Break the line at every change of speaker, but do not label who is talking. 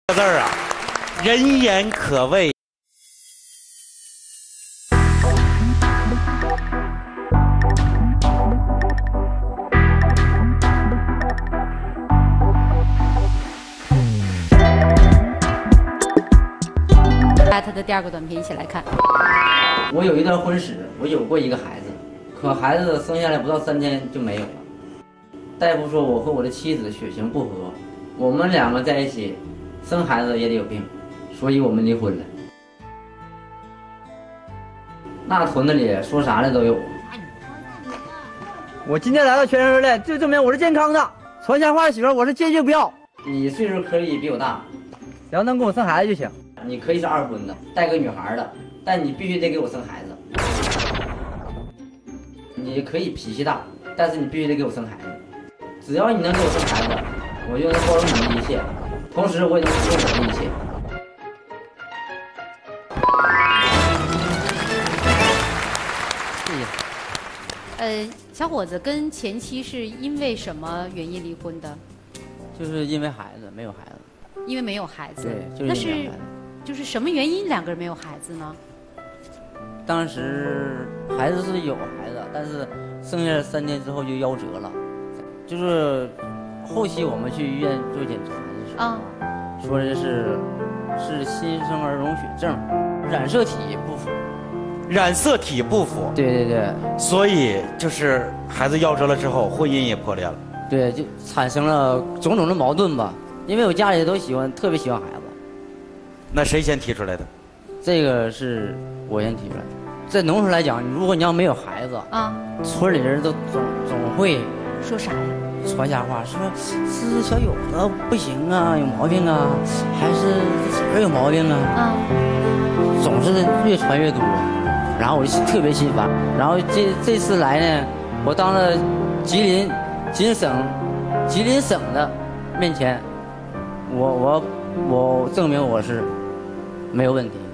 这字儿啊，人言可畏。
把他的第二个短片一起来看。
我有一段婚史，我有过一个孩子，可孩子生下来不到3天就没有了。大夫说我和我的妻子血型不合，我们两个在一起生孩子也得有病，所以我们离婚了。那屯子里说啥的都有。
我今天来到全人类，就证明我是健康的。传瞎话的媳妇，我是坚决不要。
你岁数可以比我大，
只要能给我生孩子就行。
你可以是二婚的，带个女孩的，但你必须得给我生孩子。你可以脾气大，但是你必须得给我生孩子。只要你能给我生孩子，我就能包容你的一切，同时我也能提供我的一切。 谢谢。
小伙子跟前妻是因为什么原因离婚的？
就是因为孩子，没有孩子。
因为没有孩子。
对，就是因为没有孩子。
就是什么原因两个人没有孩子呢？
当时孩子是有孩子，但是生下来3天之后就夭折了。就是后期我们去医院做检查的时候，说的是新生儿溶血症，染色体不符。
染色体不符。
对对对。
所以就是孩子夭折了之后，婚姻也破裂了。
对，就产生了种种的矛盾吧。因为我家里都特别喜欢孩子。
那谁先提出来的？
这个是我先提出来的。在农村来讲，如果你要没有孩子村里人都总会
说啥呀？
传瞎话，说是小友子不行啊，有毛病啊，还是这词儿有毛病啊？总是越传越多，然后我就特别心烦。然后这次来呢，我当着吉林省的面前，我证明我是没有问题。